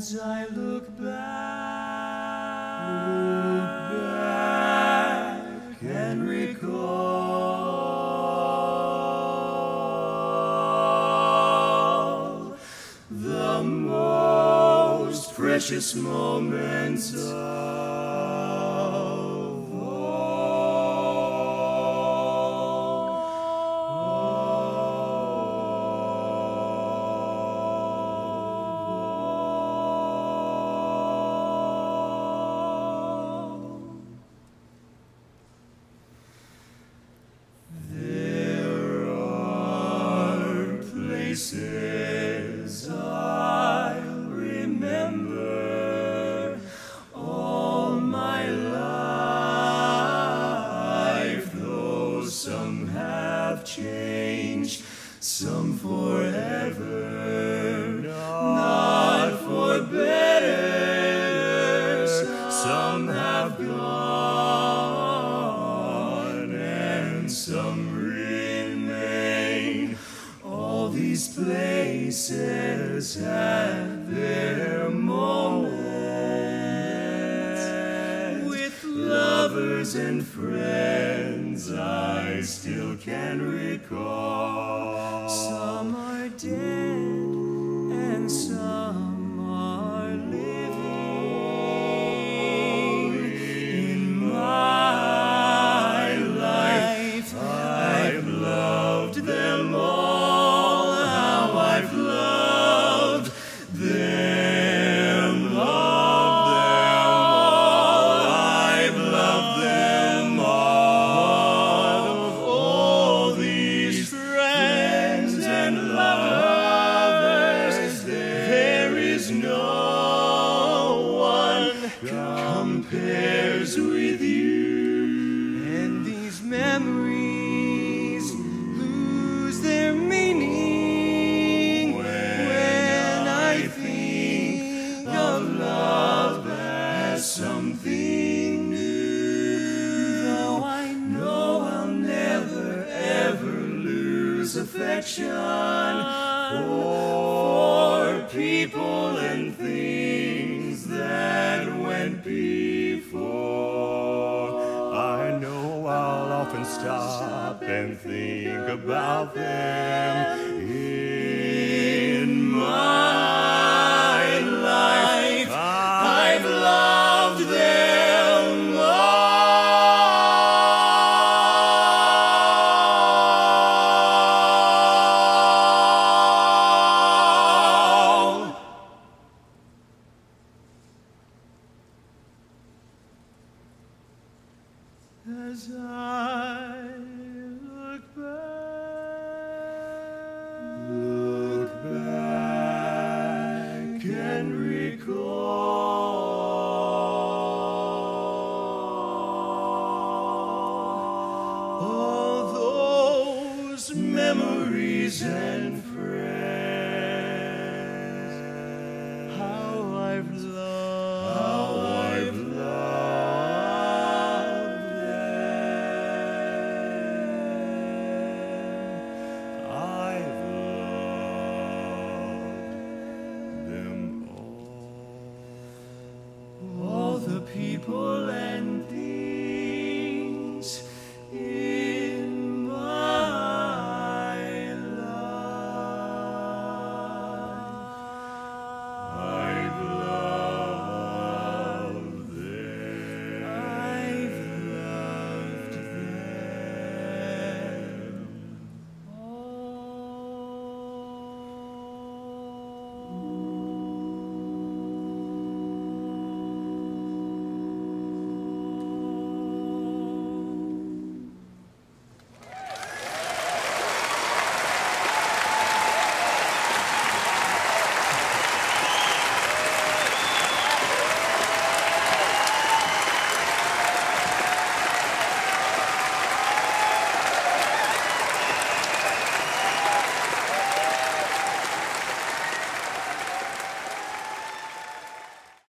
As I look back and recall the most precious moments of places I'll remember all my life, though some have changed, some forever, not for better, some have gone and some remain. All these places had their moments. With lovers and friends I still can recall. Some are dead and some are living. In my life I've loved them all. I've loved them, loved them all. I've loved them all. Of all these friends and lovers, there is no one compares with you. And these memories lose their meaning something new. Though I know I'll never ever lose affection for people and things that went before. I know I'll often stop and think about them. In my life I've loved them all. As I look back and recall all those memories and friends.